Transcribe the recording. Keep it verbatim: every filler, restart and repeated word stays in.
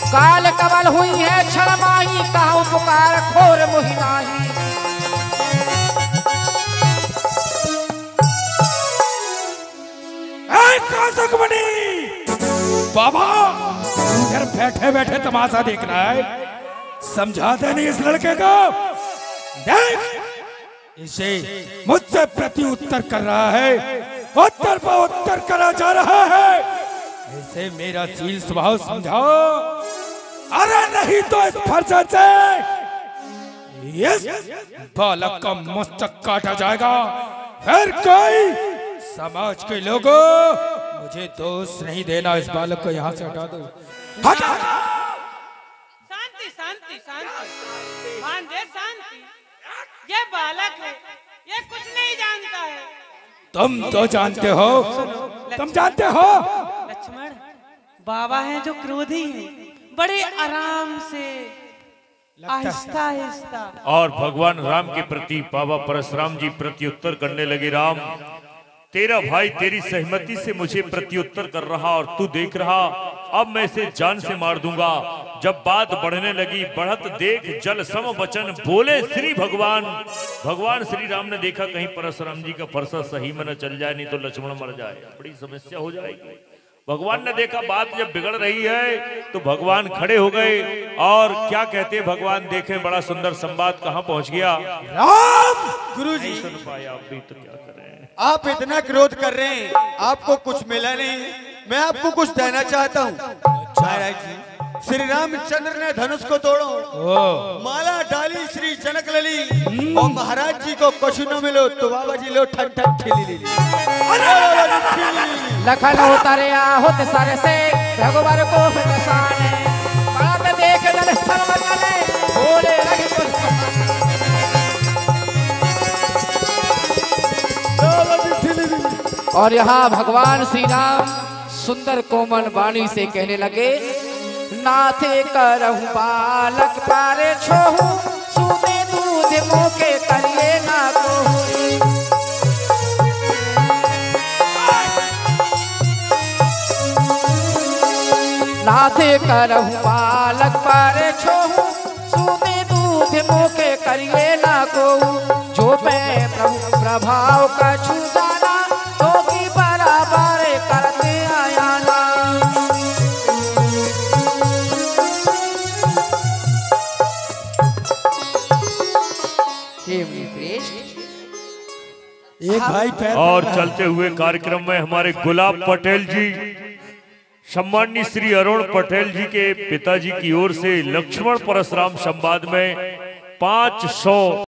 काल कमल हुई है क्षण माही, कहूँ पुकार खोर मुहि नाही। बाबा इधर बैठे बैठे तमाशा देख रहा है, समझाते नहीं इस लड़के को। देख इसे मुझसे प्रति उत्तर कर रहा है, उत्तर पर उत्तर करा जा रहा है। इसे मेरा शील स्वभाव समझाओ, अरे नहीं तो इस फरसे से इस बालक का मस्तक काटा जाएगा। फिर कोई समाज के लोगों मुझे दोष नहीं देना, इस बालक को यहाँ से हटा दो, हटा। शांति शांति शांति, मान दे शांति। ये बालक है, ये कुछ नहीं जानता है। तुम तो जानते हो, तुम जानते हो। लक्ष्मण बाबा हैं जो क्रोधी हैं, बड़े आराम से आहिस्ता आहिस्ता। और भगवान राम के प्रति बाबा परशुराम जी प्रत्युत्तर करने लगे। राम तेरा भाई तेरी सहमति से मुझे प्रत्युत्तर कर रहा और तू देख रहा, अब मैं इसे जान से मार दूंगा। जब बात बढ़ने लगी, बढ़त देख जल सम वचन बोले श्री भगवान। भगवान श्री राम ने देखा कहीं परशुराम जी का फरसा सही में न चल जाए, नहीं तो लक्ष्मण मर जाए, बड़ी समस्या हो जाएगी। भगवान ने देखा बात जब बिगड़ रही है तो भगवान खड़े हो गए और क्या कहते हैं भगवान, देखे बड़ा सुंदर संवाद कहां पहुंच गया। राम गुरुजी सुन पाए आप भी तो क्या करें, आप इतना क्रोध कर रहे हैं, आपको कुछ मिला नहीं, मैं आपको कुछ देना चाहता हूँ। महाराज जी, श्री रामचंद्र ने धनुष को तोड़ो, माला डाली श्री जनक लली, और महाराज जी को कुछ न मिलो तो बाबा जी लो ठन ठन ठिली। लखन उतरे आहुत सर से रघुवर को फसाने, बात देख दल सर्व जने बोले लगे कुछ। और यहाँ भगवान श्री राम सुंदर कोमल वाणी से कहने लगे, नाथे करहु बालक पारे छोहु, सूते दूध मोके करिए ना कोहु। नाथे करहु बालक पारे छोहु, सूते दूध मोके करिए ना कोहु। जो मैं प्रभु प्रभाव कछु जाना, तो की बराबर करते आया ना। एक भाई पैर और चलते हुए कार्यक्रम में हमारे गुलाब पटेल जी, सम्माननीय श्री अरुण पटेल जी के पिताजी की ओर से लक्ष्मण परशुराम संवाद में पांच सौ